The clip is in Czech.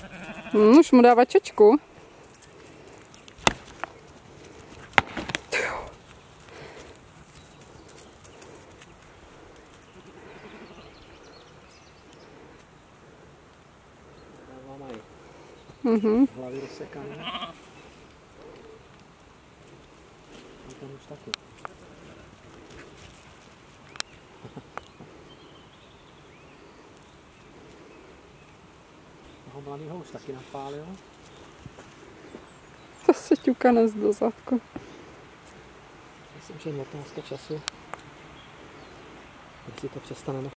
Už mu dává čočku. Hlavy rozsekané. A ten už taky. Toho mladýho už taky napálil. To se ťuká do zadku. Myslím, že je nutnost času, jestli to přestane